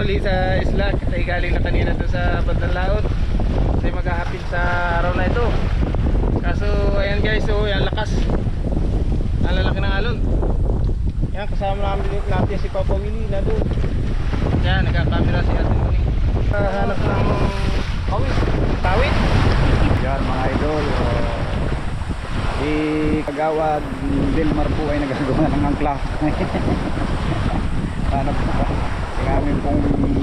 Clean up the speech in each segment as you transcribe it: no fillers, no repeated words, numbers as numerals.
uli sa isla. Kasi galing na kanina doon sa bandang laot. Kasi maghahapin sa araw na ito. Kaso ayan guys, so yan lakas. Ang lalaki ng alon. Yan, kasama natin si Papa Willie na doon. Yan, nagkakamera si Ate Moni. Hanap ng pawit. Pawit? Yan mga idol. Si Kagawad Delmar po ay nagagawa ng angkla. Hanap po ba? Yung amin pong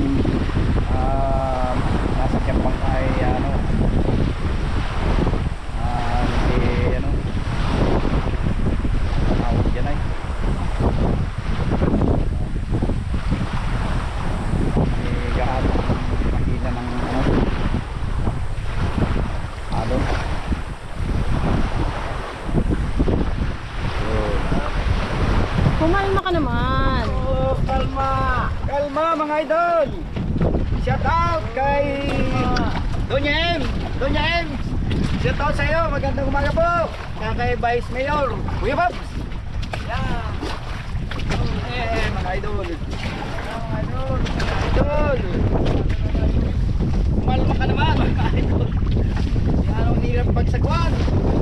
nasakyan pang ay ano. Tawag dyan ay gaano makina ng ano alon. Kumalma ka naman. Oh, kalma. Kalma mga idol. Shout out kay Doña M. Doña M. Shout out sa iyo. Magandang umaga po. Kay Vice Mayor Kuya Babs. Yan. Mga idol. Mga idol. Mga idol. Kumalma ka naman mga idol. Yan ang hirap pagsagwan.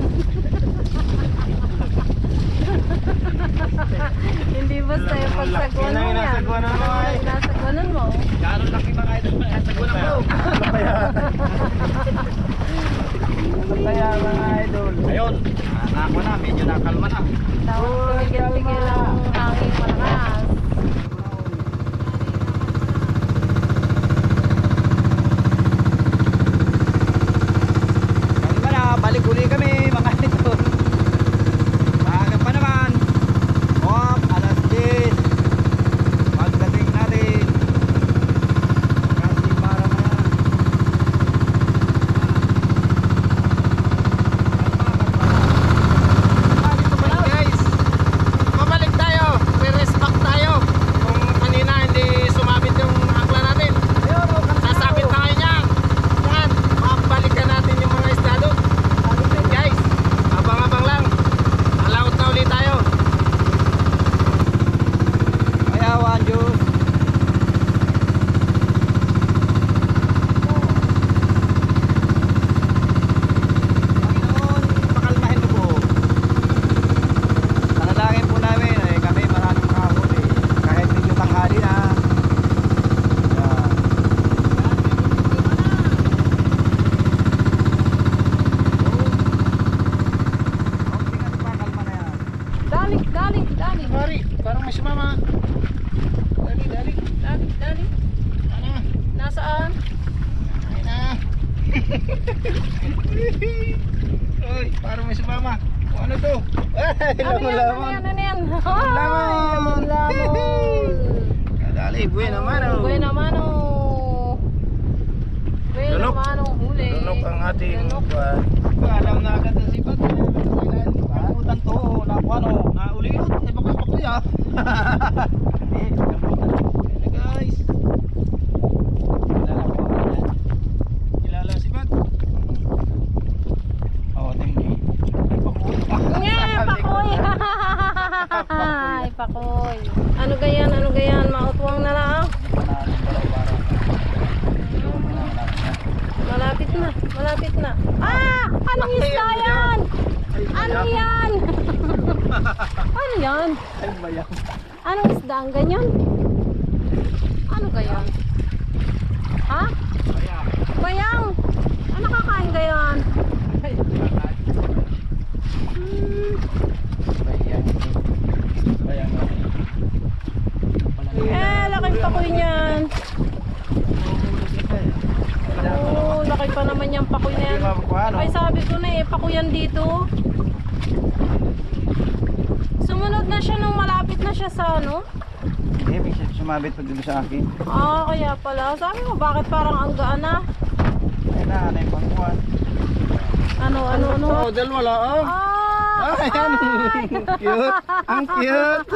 Hindi basta yung pagsagwan mo yan. Nasagwanan mo. Gano'n laki mga idol. Nasagwanan mo. Kaya mga idol. Ayun. Nako na. Medyo nakalma na. Tawag tigil-tigil ang hangin malakas. Kalma na. Balik uli kami mga idol. Maaga pa naman. Alas 10. Pagdating natin. Kasi para na yan. Guys, pabalik tayo. Re-respect tayo. Kung kanina hindi sumabit yung angkla natin. Sasabit na kayo niyan. Yan, mabalikan natin yung mga isda doon. Guys, abang-abang lang. Alaot na ulit tayo. Ayawan, Diyos. Panginoon, pakalmahin mo po. Panalangin po namin ay kami maraming makahuli. Kahit medyo tanghali na. Yan. Konting ano pa, kalma na yan. Dali. Mari, parang may sumama. Dali. Dali. Ano? Nasaan? Ay na. Uy, parang may sumama. O, ano to? Ay, lamang. Ano yan? Lamang. Lamang. Dali, buhay naman. Oh. Buena mano. Lunok. Huli. Lunok ang ating Lunok. Alam na agad ang sipat. Kamutan to. Ano, nauliot. Ay, bakas pa kuya. Guys. Kilala si Bat. Oo, tingin. Yeah, pakoy. Ay, pakoy. Ano gayan? Mautwang na lang. Malapit na. Ah! Anong isda yan? Ano yan? Ano yan? Ay, bayang. Anong isda ang ganyan? Ano gayan? Ha? Bayang. Ano kakain gayan? Bayang. Laking pakoy niyan. Oh, laki pa naman yung pakoy na yan. Ay, sabi ko na pakuyan dito. Sumunod na siya nung malapit na siya sa ano? Hindi, sumabit pa dito sa akin. Ah, kaya pala. Sabi mo, bakit parang ang gaan na? Ay na, ano yung pangkuhan? Ano? Oh, dal wala. Oh. Ah! Ayan. Cute. Ang cute.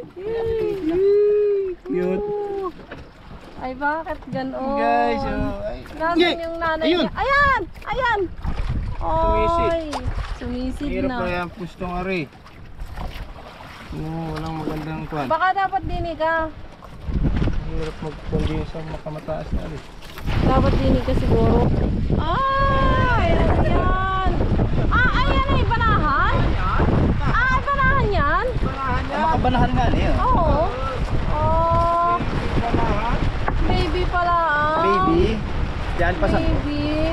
Cute. Ay, bakit gano'n? Guys, oh. Ay. Nasaan yung nanay Ayun. niya? Ayan! Oy! Sumisid Hirap na. na yan, pustong ari. Walang magandang kwan. Baka dapat dinig ka. hirap magpundi sa makamataas na alis. Dapat dinig ka siguro. Ayan yan. Ayan ay banahan? Ay, banahan yan? Makabanahan nga niya. Oo. Oh, baby pala. Baby. Diyan pa sa... Baby.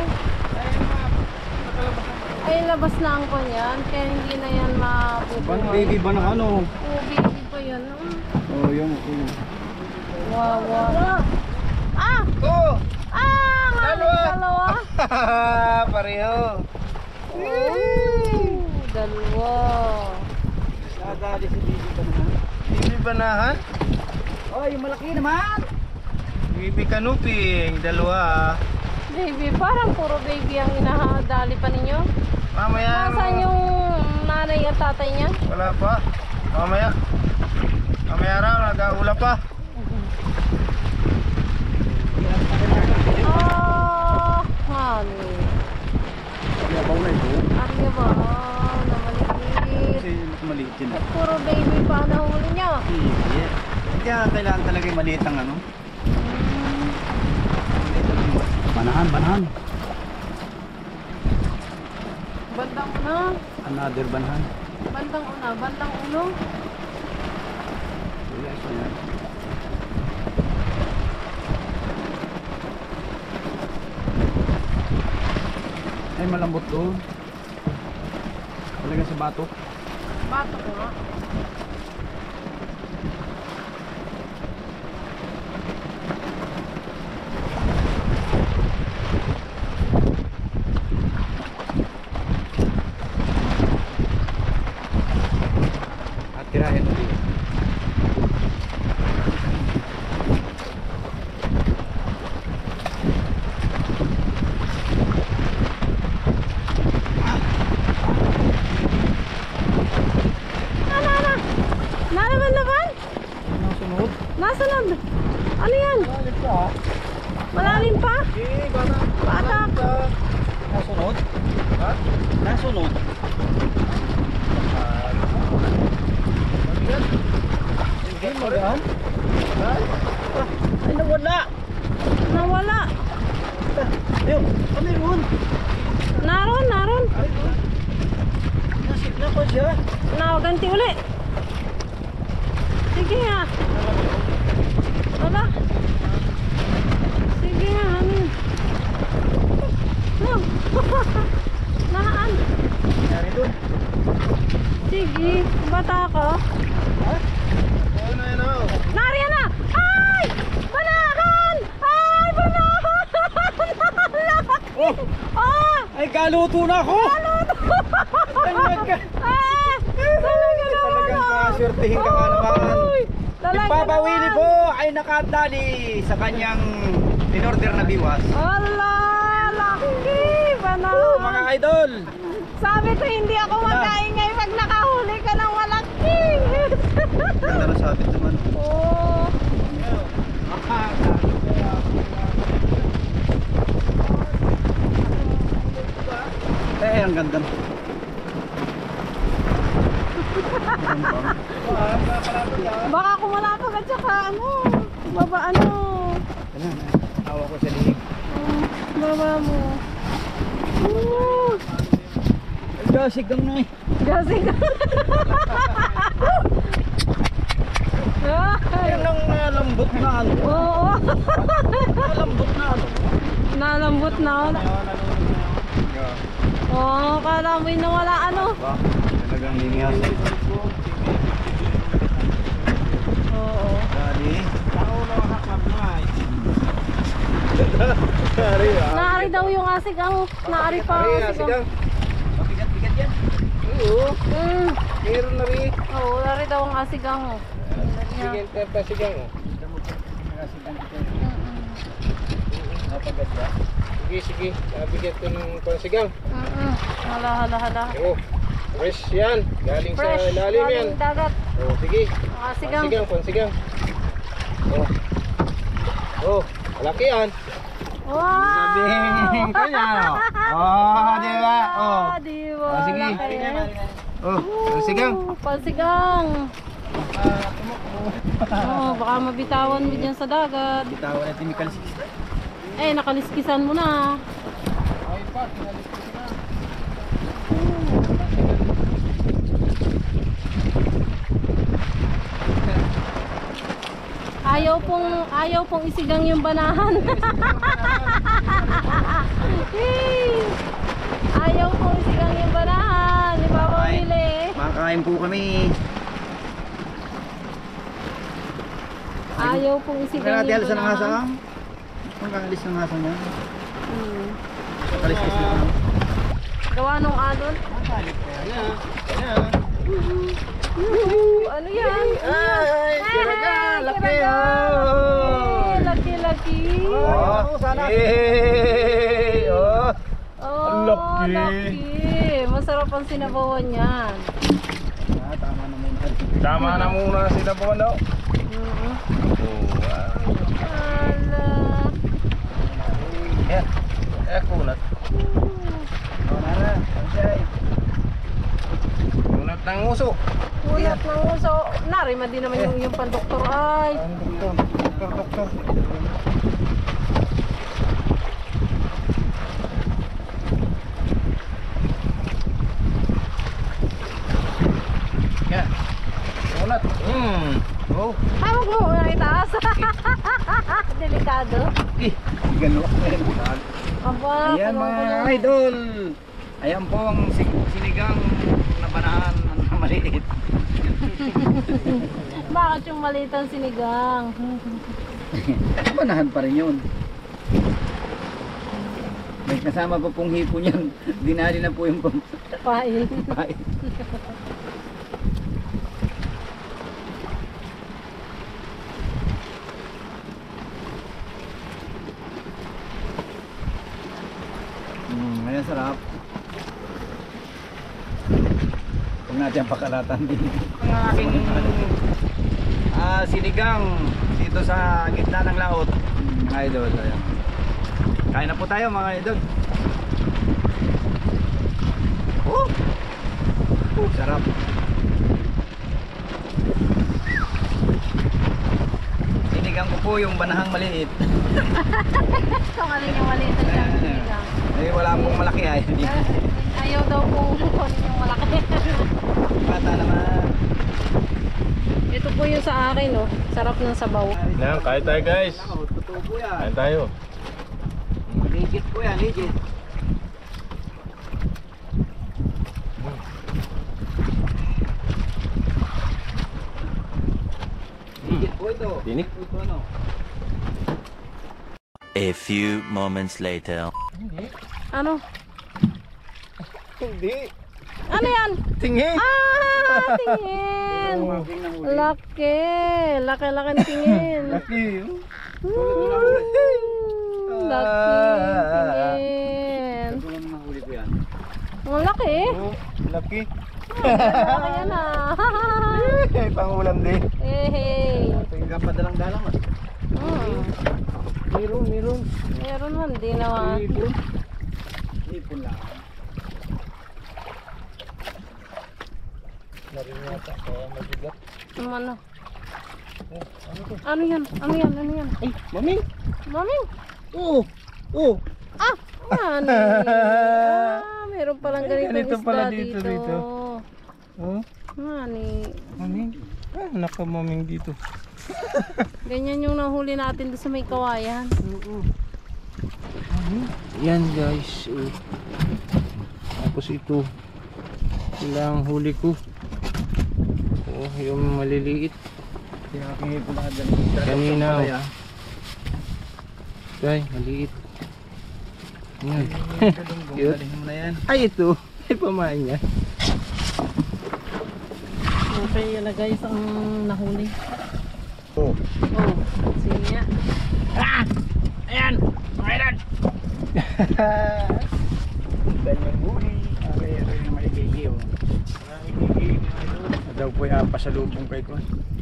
Ay, labas na ang kanyan. Kaya hindi na yan mabubuhay. Baby ba na ano? Oo, baby pa yan. Oh, yung... Wow, wow. Oh! Nga dalawa. Pareho. Oh, dalawa. Nadali si Bibi Banahan. Bibi Banahan? Oh, yung malaki naman. Bibi Kanuping, dalawa. Baby, parang puro baby ang inahadali pa ninyo. Mamaya Nasaan yung nanay at tatay niya? Wala pa. Mamaya. Mamaya raw, nag-aula pa. Oh, honey. Yabaw na ito. Ano ba? Na maliit. Kasi maliit yun. At puro baby pa ang nahuli niya. Yeah. Kaya kailangan talaga yung maliit ang ano. Banahan, banahan. Bandang una. Another banahan. Bandang una. Bandang uno. Wala ito yan. Ay, malambot doon. Talaga sa batok. Bato ko nga. At tirahin mo dito. Nalaban-laban? Nasunod? Nasunod. Ano yan? Malalim pa? Batak. Nasunod? Ha? Nasunod? Hindi magaan? Ay, nawala! Nawala. Ayun, ano yun? Naron. Nasigla pa siya. Ganti uli. Sige nga. Wala. Sige nga, ano. No. Naan. Nangyari doon. Sige, bata ka. Ano yun o? Nariyan na! Ay! Banahan! Ay, banahan! Oh! Ah! Ay, galuto na ako! Talaga naman! Talagang kaswertihin ka nga naman. Ay, talaga Ipapawili naman. po ay nakatali sa kanyang in-order na biwas. Ala, laki! Banahan! Oh, mga idol! Sabi ko hindi ako magkaingay pag nakahuli ka ng malaki. Ganda na sabit naman. Oh. Ang ganda. Baka kumalapag at saka ano, baba ano. Hawa ko sa liig. Baba mo. Ay, gasig kang na eh. Gasig. Ayun ang nalambot na ano. Oo. Nalambot na ano. Nalambot na. Oo, kala mo yung nawala ano. Ba? Talagang niniyasa. Oo. Dali. Naari daw yung asigang. Naari pa ang asigang. Mabigat-bigat yan. Oo. Meron na rin. Oo, naari daw ang asigang. Sige, terpasigang o. Napaganda. Sige. Nabigyan ko ng pansigang. Hala. Oo. Fresh yan. Galing sa Fresh, ilalim yan. galing dagat. Oo, sige. Ang asigang. Pansigang. Oh. Oh, malaki yan. Wow! Sabihin ko niya, no? Oh, di ba? Oh. Di ba? Oh, sige. Laki. Oh, pansigang. Pansigang. Oo, baka mabitawan mo dyan sa dagat. Bitawan natin may kaliskis. Eh, nakaliskisan mo na. Ay pa, kinalis ko na. Ayaw pong isigang yung banahan. Hey! Ayaw pong isigang yung banahan. Di ba pamili? Makakain po kami. Ayaw pong isigang Kaya natin yung alis ng banahan. asang. Kung kaalis ng asang yan. Hmm. Kaliskis na. Gawa nung alon. Ayan. Ano yan? Ay, kiraga, laki. Laki. Oh, sana. Eh, oh. Oh, Ang laki. laki. Masarap ang sinabawan yan. Tama na muna. Tama na muna sila po ano. Mm. Oh, Ala. Yan. Kunat. Nara, Sanchay. Kunat ng uso. Kunat ng uso. Narima din naman yung pandoktor ay. Doktor. Yan. Kunat. Oh. Hawag mo na itaas. Delikado. Gano. Aba, Ayan mga idol. Ayan po ang sinigang na banahan na maliit. Bakit yung maliit ang sinigang? Banahan pa rin yun. May kasama pa pong hipo niyan. Dinali na po yung Pail. pampain. Ayan, sarap. Huwag natin ang pakalatan din. Ang aking sinigang dito sa gitna ng laot. Mga idol. Ayan. Kain na po tayo mga idol. Oh! Sarap. Sinigang ko po yung banahang maliit. Kung alin yung maliit ang sinigang. Eh, wala pong malaki ay. Ayaw daw kung kunin yung malaki. Bata naman. Ito po yung sa akin, oh. Sarap ng sabaw. Yan, kain tayo guys. Totoo po yan. Kain tayo. Legit po yan, legit. Legit po ito. Tinik. Ito ano? A few moments later. Ano? Hindi. Ano yan? Tingin. Ah, tingin. Laki. Laki ng tingin. Laki. Laki. Tingin. Tulong mga huli ko yan. Ang laki. Oh, laki. Laki yan ah. Pangulam din. Eh, Tingnan pa dalang dalang. Meron. meron man. Di naman. Ipon lang. Narin yata. Kaya mabigat. Ano? Ano yan? Ano yan? Ay, maming. Maming. Oh. Ah! Ano? Ah, meron palang ganitong Ganito isda pala dito, dito. dito. Oh, Mani. maming. Ah, nakamaming dito. Ganyan yung nahuli natin doon sa may kawayan. Yan guys. Oh. Tapos ito. Sila ang huli ko. Oh, yung maliliit. Tinakingin ko na dyan. Kanina. Ay, maliit. Yan. Cute. Galing mo na yan. Ay, ito. Ay, pamain niya. Okay, yun na guys ang nahuli. Oh. Oh, sige nga. Ayan! Mayroon! Ganyang huli. Okay, ito yung maligigi. Daw po yung pasalubong kay ko.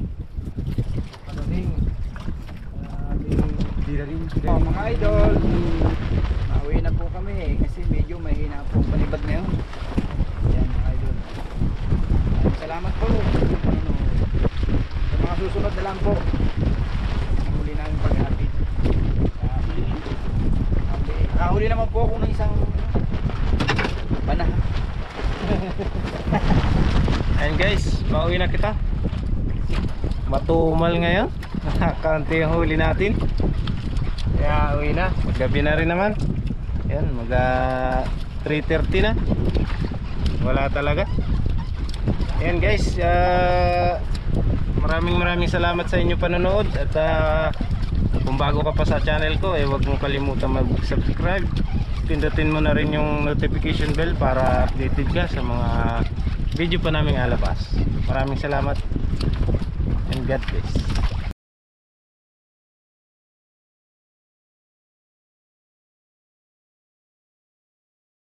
Oh, mga idol, pauwi na po kami kasi medyo mahina po ang palibad ngayon. Yan mga idol. Salamat po. susunod na lang po. Huli namin pag-hatid. Nakahuli naman po ako ng isang banahan. Ayan guys, pauwi na kita. Matumal ngayon. Kaunti yung huli natin. Kaya uwi na. Maggabi na rin naman. Ayan, 3:30 na. Wala talaga. Ayan guys, maraming salamat sa inyo panonood. At kung bago ka pa sa channel ko, huwag mong kalimutan mag-subscribe. Pindutin mo na rin yung notification bell para updated ka sa mga video pa naming alabas. Maraming salamat and God bless.